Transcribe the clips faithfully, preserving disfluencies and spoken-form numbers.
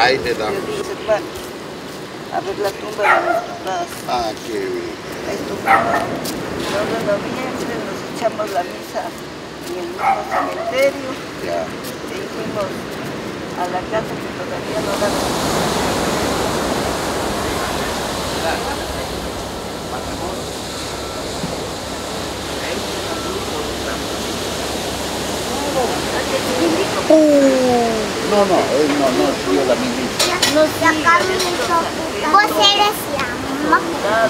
Ahí le damos. A ver la tumba de mis papás. Ah, qué bien. Ahí tocamos el nueve de noviembre, nos echamos la misa en el mismo cementerio. Ya. Y ahí fuimos a la casa que todavía no la Uh, no, no, él no, no, yo la misma. No sé, vos eres la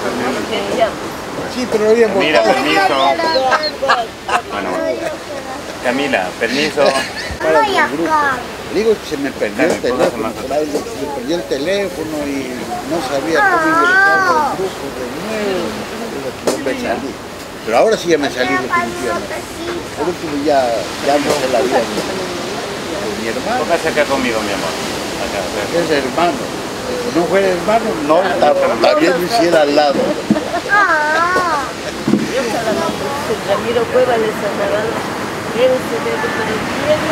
Sí, pero había Mira, votado. permiso. Bueno, Camila, permiso. Para el grupo. Digo que se me perdió el teléfono, por ahí se me perdió el teléfono y no sabía cómo ingresar al grupo de nuevo. Yo me salí. Pero ahora sí ya me salí definitivamente. Por último ya, ya no se la vida con mi hermano. Póngase acá conmigo, mi amor. Acá, acá. Es hermano. Si no fuera hermano, no, también lo hiciera al lado. Ramiro Cueva les sanará el cerebro, pero bien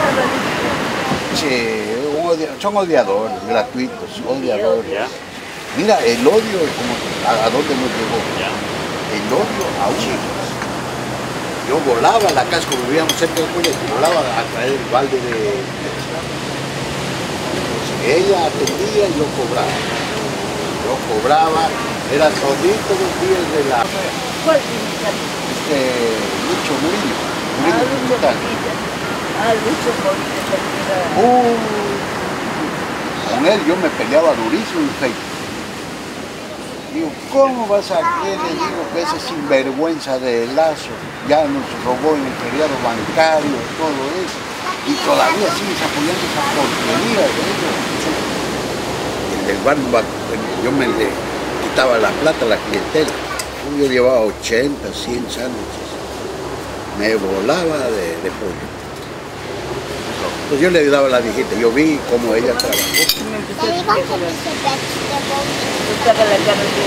Che, odia, son odiadores, gratuitos, odiadores. Mira, el odio, como a, a dónde nos llevó. El odio a un. Yo volaba a la casa, como vivíamos cerca de Cuya, volaba a traer el balde de... Entonces, ella atendía y yo cobraba. Yo cobraba, era todito los días de la... ¿Cuál sindicato? Este, Lucho Murillo. Ah, Murillo Lucho Quintana. Morilla. Ah, Lucho Morilla también era... Uh, con él yo me peleaba durísimo en Facebook. Digo, ¿cómo vas a creer? Le digo que ese sinvergüenza de Lazo ya nos robó en el feriado bancario, todo eso. Y todavía sigues apoyando esa porquería de ellos. El del banco, yo me le quitaba la plata a la clientela. Yo llevaba ochenta, cien sándwiches. Me volaba de, de pollo. Pues yo le ayudaba a la viejita, yo vi cómo ella trabajó. Me empecé a decir que estaba la cara de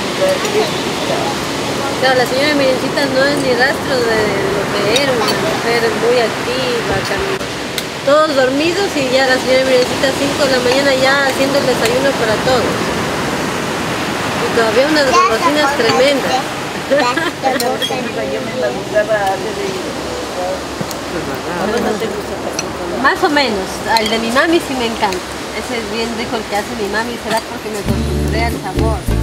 Claro, la señora Mirencita no es ni rastro de lo que era, una mujer muy activa, Camila. Todos dormidos y ya la señora Mirencita a las cinco de la mañana ya haciendo el desayuno para todos. Y todavía unas golosinas tremendas. yo me madrugaba a hacer Más o menos, al de mi mami sí me encanta. Ese es bien rico el que hace mi mami, será porque me acostumbré al sabor.